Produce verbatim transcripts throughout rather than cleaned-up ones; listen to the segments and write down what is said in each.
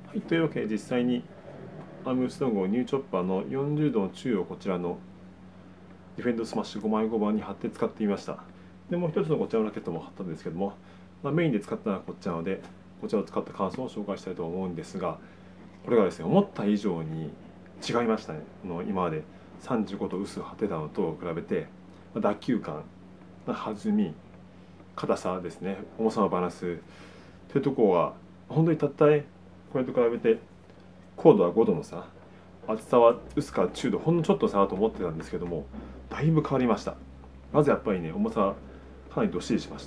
はい、というわけで実際にアームストロングをニューチョッパーのよんじゅうどの中をこちらのディフェンドスマッシュごまいごばんに貼って使ってみました。でもう一つのこちらのラケットも貼ったんですけども、まあ、メインで使ったのはこっちなので、こちらを使った感想を紹介したいと思うんですが、これがですね、思った以上に違いましたね。の今までさんじゅうごど薄貼ってたのと比べて、打球感、弾み、硬さですね、重さのバランスというところは、本当にたったこれと比べて高度はごどの差、厚さは薄か中度、ほんのちょっと差だと思ってたんですけども、だいぶ変わりました。まずやっぱりね、重さかなりどっしりしました。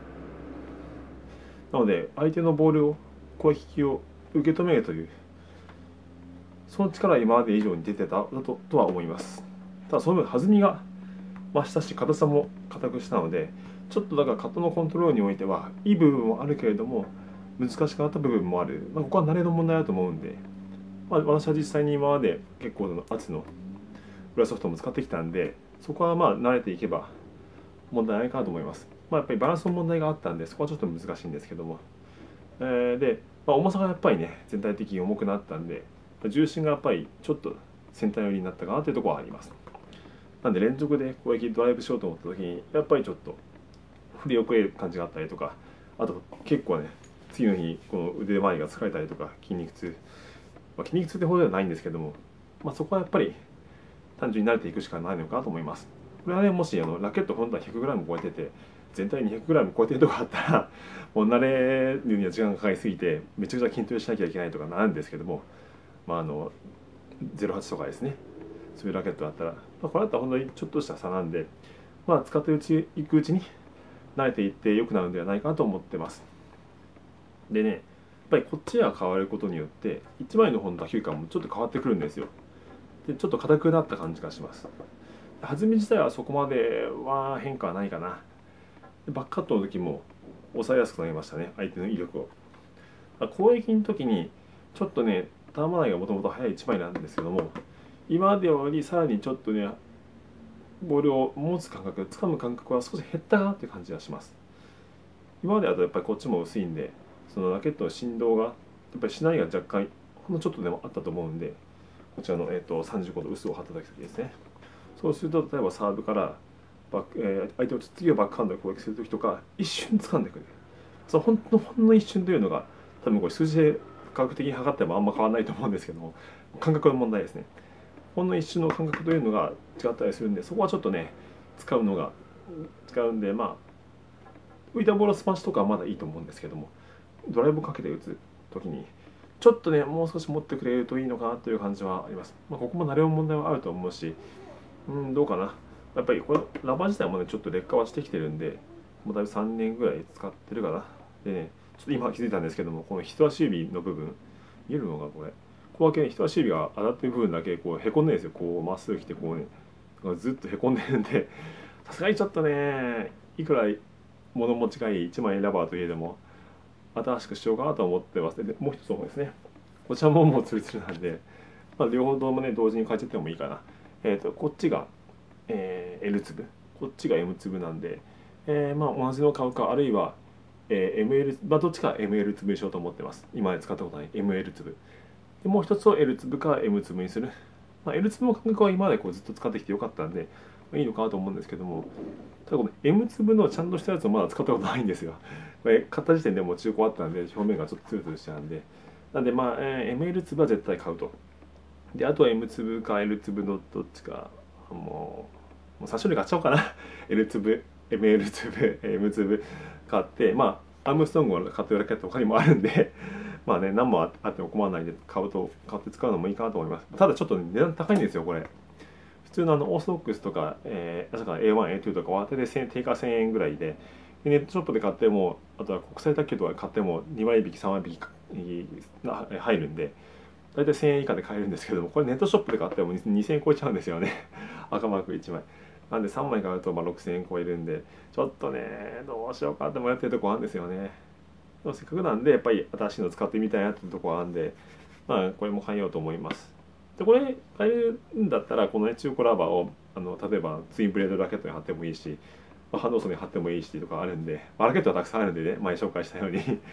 なので相手のボールを、攻撃を受け止めるという、その力は今まで以上に出てたととは思います。ただその分弾みが増したし、硬さも硬くしたので、ちょっとだから型のコントロールにおいてはいい部分もあるけれども難しかった部分もある、まあ、ここは慣れの問題だと思うんで、まあ、私は実際に今まで結構の圧の裏ソフトも使ってきたんで、そこはまあ慣れていけば問題ないかなと思います。まあ、やっぱりバランスの問題があったんで、そこはちょっと難しいんですけども、えーで、まあ、重さがやっぱりね全体的に重くなったんで、重心がやっぱりちょっと先端寄りになったかなというところはあります。なんで連続で攻撃ドライブしようと思った時にやっぱりちょっと振り遅れる感じがあったりとか、あと結構ね次の日この腕周りが疲れたりとか筋肉痛、まあ、筋肉痛ってほどではないんですけども、まあ、そこはやっぱり単純に慣れていくしかないのかなと思います。これはね、もしあのラケット本体 ひゃくグラム 超えてて全体 にひゃくグラム 超えてるとこあったらもう慣れるには時間がかかりすぎてめちゃくちゃ筋トレしなきゃいけないとかなるんですけども、まああのゼロはちとかですね、そういうラケットだったら、まあ、これだったら本当にちょっとした差なんで、まあ、使っていくうちに慣れていって良くなるんではないかなと思ってます。でね、やっぱりこっちが変わることによっていちまいの方の打球感もちょっと変わってくるんですよ。でちょっと硬くなった感じがします。弾み自体はそこまでは変化はないかな。バックカットの時も抑えやすくなりましたね、相手の威力を。攻撃の時にちょっとね、ターンマナーがもともと速いいちまいなんですけども、今までよりさらにちょっとねボールを持つ感覚、掴む感覚は少し減ったかなっていう感じがします。今までだとやっぱりこっちも薄いんで、そのラケットの振動がやっぱりしないが若干ほんのちょっとでもあったと思うんで、こちらの、えー、とさんじゅうごど薄を貼った時ですね。そうすると例えばサーブからバック、えー、相手を次をバックハンドで攻撃する時とか一瞬掴んでくる、そのほんのほんの一瞬というのが多分これ数字で科学的に測ってもあんま変わらないと思うんですけども、感覚の問題ですね。ほんの一瞬の感覚というのが違ったりするんで、そこはちょっとね使うのが使うんで、まあ浮いたボールのスマッシュとかはまだいいと思うんですけども、ドライブをかけて打つ時にちょっとねもう少し持ってくれるといいのかなという感じはあります。まあ、ここも慣れの問題はあると思うし、うんどうかな。やっぱりこれラバー自体もねちょっと劣化はしてきてるんで、もうだいぶさんねんぐらい使ってるかな。でね、ちょっと今気づいたんですけども、この人差し指の部分見えるのがこれ、ここだけね人差し指が当たってる部分だけこうへこんでるんですよ。こうまっすぐ来てこうねずっとへこんでるんで、さすがにちょっとねいくら物持ちがいいいちまいラバーといえども新しくしようかなと思ってます。でもう一つの方ですね、こちらももうツルツルなんで、まあ、両方ともね同時に変えちゃってもいいかな。えっ、ー、とこっちが、えー、L 粒、こっちが M 粒なんで、えー、まあ同じの買うか、あるいは、えー、エムエル、まあ、どっちか エムエル 粒にしようと思ってます。今まで使ったことない エムエル 粒で、もう一つを L 粒か M 粒にする。まあ、L 粒の感覚は今までこうずっと使ってきてよかったんで、まあ、いいのかなと思うんですけども、ただこの M 粒のちゃんとしたやつをまだ使ったことないんですよ。これ買った時点でもう中古あったんで表面がちょっとツルツルしてたんで、なんでまあ、えー、エムエル 粒は絶対買うと。であとは M 粒か L 粒のどっちか、もうもうさん種類買っちゃおうかな。L 粒 エムエル 粒 M 粒買って、まあアームストロングを買ってるだけだと他にもあるんでまあね何もあっても困らないんで買うと買って使うのもいいかなと思います。ただちょっと値段高いんですよこれ。普通のあのオーソドックスとか、えー、だから エーワン、エーツー とかは当てで定価せんえんぐらいで、でネットショップで買っても、あとは国際卓球とかで買ってもにわり引きさんわり引き入るんで、大体せんえん以下で買えるんですけども、これネットショップで買ってもにせんえん超えちゃうんですよね赤マークいちまいなんでさんまい買うとまあろくせんえん超えるんで、ちょっとねどうしようかって迷ってるとこあるんですよね。でもせっかくなんでやっぱり新しいの使ってみたいなっていうところあるんで、まあこれも買いようと思います。でこれ買えるんだったらこのね中古ラバーをあの例えばツインブレードラケットに貼ってもいいし、まあ、ハンドソーに貼ってもいいしとかあるんで、まあ、ラケットはたくさんあるんでね、前紹介したように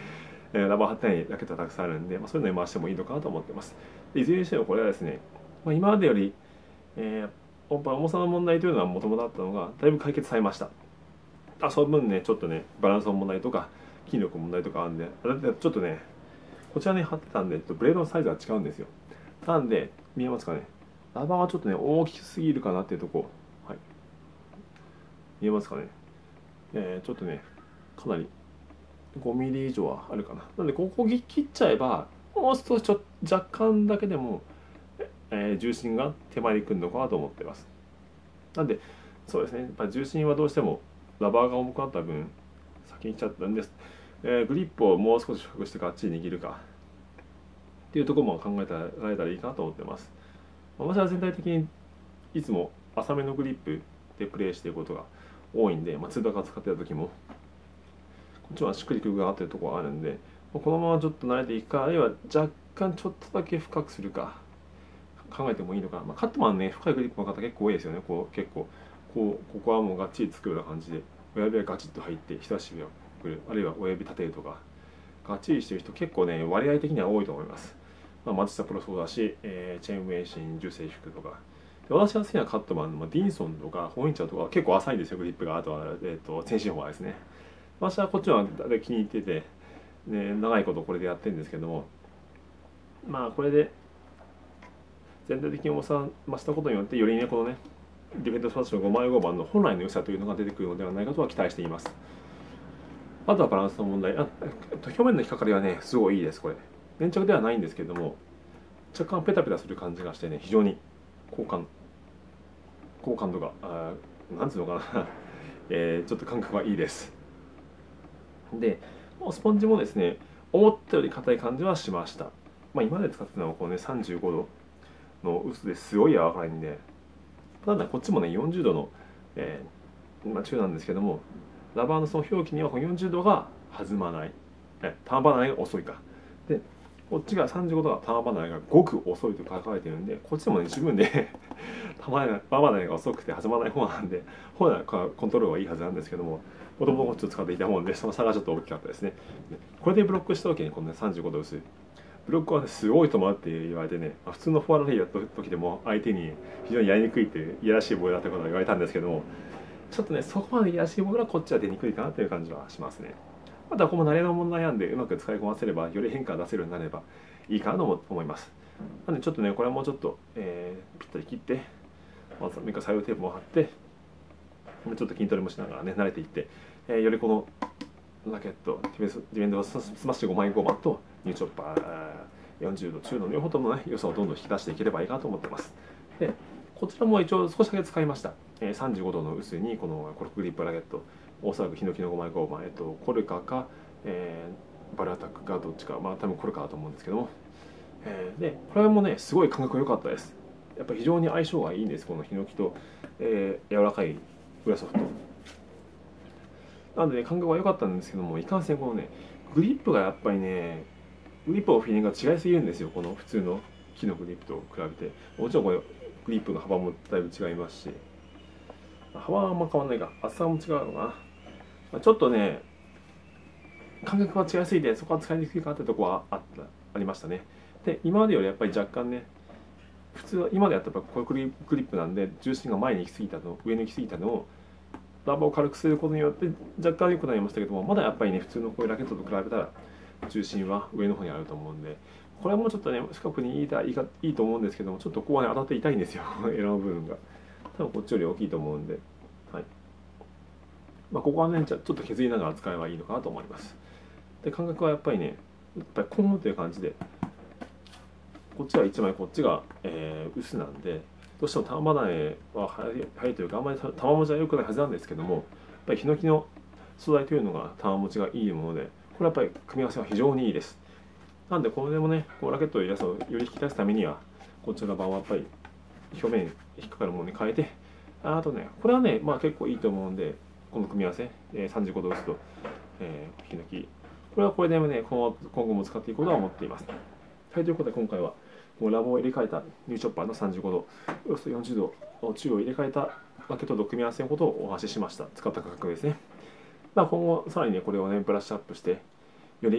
えーラバー貼ってないラケットがたくさんあるんで、まあ、そういうのに回してもいいのかなと思ってます。でいずれにしてもこれはですね、まあ、今までより、えー音波重さの問題というのはもともとあったのがだいぶ解決されました。あその分ねちょっとねバランスの問題とか筋力の問題とかあるんで、あれでちょっとねこちらに貼ってたんでブレードのサイズが違うんですよ。なんで見えますかね、ラバーがちょっとね大きすぎるかなっていうとこ、はい、見えますかね、えーちょっとねかなりごミリ以上はあるかな。なのでここ切っちゃえばもう少しちょ若干だけでも、えー重心が手前に来るのかなと思ってます。なんでそうですね、やっぱり重心はどうしてもラバーが重くなった分先に来ちゃったんです、えーグリップをもう少し低くしてがっちり握るかっていうところも考えてられたらいいかなと思ってます。私は全体的にいつも浅めのグリップでプレイしていることが多いんで、まあ、ツーバーが使ってた時もこっちはしっくりくるが合ってるところがあるんで、このままちょっと慣れていくか、あるいは若干ちょっとだけ深くするか考えてもいいのかな。まあ、カットマンね深いグリップの方結構多いですよね。こう結構こうここはもうがっちり作るような感じで親指がガチッと入って人差し指をくる、あるいは親指立てるとかがっちりしてる人結構ね割合的には多いと思います。まあ、松下プロそうだし、えーチェーンウェイシン、重生服とか。で私が好きなカットマンの、まあ、ディンソンとかホインチャーとか結構浅いんですよ、グリップが。あとは、えー、と天津法ですね。私はこっちは気に入ってて、ね、長いことこれでやってるんですけども、まあこれで全体的に重さを増したことによってよりねこのねディフェンドスパッションごまいごばんの本来の良さというのが出てくるのではないかとは期待しています。あとはバランスの問題、あ表面の引っかかりはねすごいいいです。これ粘着ではないんですけども若干ペタペタする感じがしてね非常に好感好感度があなんつうのかな、えーちょっと感覚がいいです。でスポンジもですね思ったより硬い感じはしました。まあ、今まで使ってたのはこう、ね、さんじゅうごどの薄ですごい柔らかいんで、ただこっちもねよんじゅうどの、えーまあ、中なんですけども、ラバーのその表記にはこのよんじゅうどが弾まない、え玉離れが遅いかで、こっちがさんじゅうごどが玉離れがごく遅いと書かれてるんで、こっちでもね十分で玉離れが遅くて弾まない方なんで本来はコントロールはいいはずなんですけども、もともとこっちを使っていたもんでその差がちょっと大きかったですね。これでブロックした時にこの、ね、さんじゅうごど薄いブロックは、ね、すごい止まるって言われてね、普通のフォアラリーやった時でも相手に非常にやりにくいっていういやらしいボールだったことが言われたんですけども、ちょっとねそこまでいやらしいボールはこっちは出にくいかなという感じはしますね。またここも慣れの問題なんでうまく使いこなせればより変化が出せるようになればいいかなと思います。なんでちょっとねこれはもうちょっと、えー、ぴったり切ってまずメカサイドテープも貼ってちょっと筋トレもしながらね慣れていって、えー、よりこのラケットディフェンドスマッシュごまいごばんとニューチョッパーよんじゅうど中の両方ともね良さをどんどん引き出していければいいかなと思ってます。でこちらも一応少しだけ使いました。えー、さんじゅうごどの薄にこのコルクグリップラケット、おそらくヒノキのごまいごばん、えっと、コルカか、えー、バルアタックかどっちか、まあ多分コルカだと思うんですけども、えー、でこれもねすごい感覚良かったです。やっぱり非常に相性がいいんです、このヒノキと、えー、柔らかいウラソフト。なので、ね、感覚は良かったんですけども、いかんせんこのねグリップがやっぱりねグリップのフィーリングが違いすぎるんですよ、この普通の木のグリップと比べて。もちろんこれグリップの幅もだいぶ違いますし、幅はあんま変わんないか、厚さも違うのかな。ちょっとね感覚が違いすぎてそこは使いにくいかってとこはあったありましたね。で今までよりやっぱり若干ね普通は今までやったらこういうグリップなんで重心が前に行き過ぎたの上に行き過ぎたのをラバーを軽くすることによって若干良くなりましたけども、まだやっぱりね普通のこういうラケットと比べたら重心は上の方にあると思うんで、これはもうちょっとね近くにいいたいいかいいと思うんですけども、ちょっとここはね当たって痛いんですよエラの部分が多分こっちより大きいと思うんで、はい、まあ、ここはねちょっと削りながら使えばいいのかなと思います。で感覚はやっぱりねやっぱりコーンという感じで、こっちはいちまいこっちが、えー、薄なんでどうしても玉離れは早いというかあんまり玉持ちは良くないはずなんですけども、やっぱりヒノキの素材というのが玉持ちがいいもので、これはやっぱり組み合わせは非常にいいです。なんでこれでもねこうラケットの良さをより引き出すためにはこちら側はやっぱり表面に引っかかるものに変えて、あとねこれはねまあ結構いいと思うんで、この組み合わせ、えー、さんじゅうごど薄と、えー、ヒノキ、これはこれでね今後も使っていこうとは思っています。はい、ということで今回はこのラボを入れ替えたニューチョッパーのさんじゅうごどおよそよんじゅうどの中を入れ替えたラケットと組み合わせのことをお話ししました。使った価格ですね。まあ、今後さらにねこれをねブラッシュアップしてより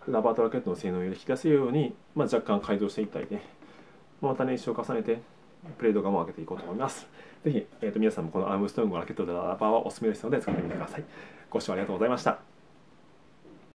ラバーとラケットの性能を引き出せるように、まあ、若干改造していったりね、また練習を重ねてプレードガンを上げていこうと思います。ぜひ、えー、と皆さんもこのアームストロングのラケットでラバーはおすすめですので使ってみてください。ご視聴ありがとうございました。